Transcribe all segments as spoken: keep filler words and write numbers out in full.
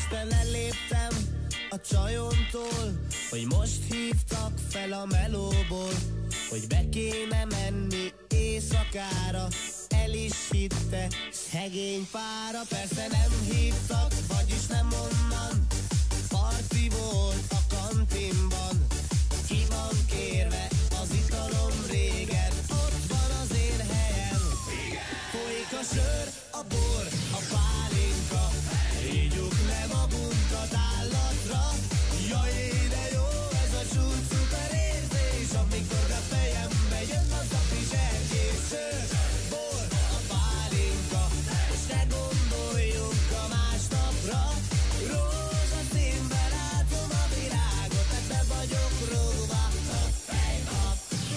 este leléptem a csajomtól, hogy most hívtak fel a melóból, hogy be kéne menni éjszakára. El is hitte szegény pára. Persze nem hívtak, vagyis nem onnan. Parti volt a kantinban. Ki van kérve az italom régen. Ott van az én helyem. Folyik a sör, a bor, a pálinka. Ígyuk le magunkat állatra. Jaj, de jó ez a csúcs szuper érzés, amikor a fejembe jön az a pizsergés. Sör, bor, a pálinka, és ne gondoljunk a másnapra. Rózsaszínben látom a virágot, ebbe vagyok róva a fejnap.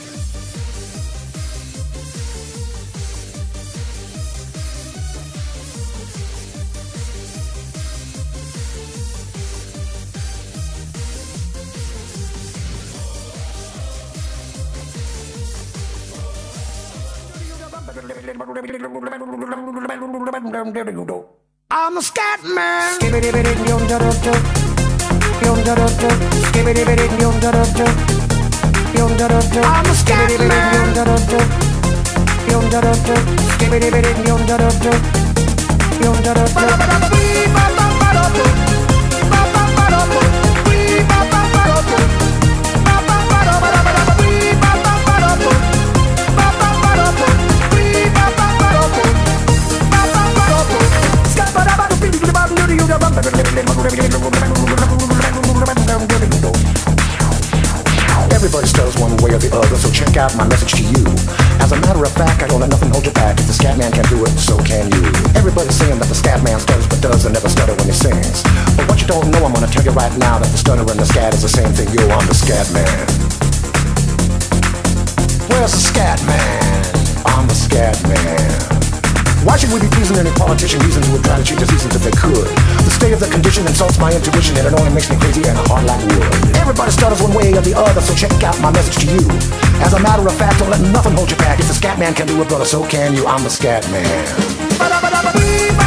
I'm a scat man. Skibbity bitty yum da da da. Yum da da da. Skibbity bitty yum da da da. Yum da da da. I'm a scat man. Yum da da da. Yum da da da. Skibbity bitty yum da da da. Yum da da da. Ba ba ba ba ba ba ba ba. Ba ba ba ba ba. Ba ba ba ba ba. Ba ba ba ba ba ba. Ba ba ba ba ba. Ba ba ba ba ba. Everybody stutters one way or the other, so check out my message to you. As a matter of fact, I don't let nothing hold you back. If the scat man can do it, so can you. Everybody's saying that the scat man stutters but does and never stutter when he sings. But what you don't know, I'm gonna tell you right now, that the stutter and the scat is the same thing. Yo, I'm the scat man. Where's the scat man? I'm the scat man. Why should we be pleasing any politician reasons who would try to cheat the seasons if they could? The state of the condition insults my intuition, and it only makes me crazy and hard like wood. Everybody stutters one way or the other, so check out my message to you. As a matter of fact, don't let nothing hold you back. If the scat man can do it, brother, so can you. I'm the scat man.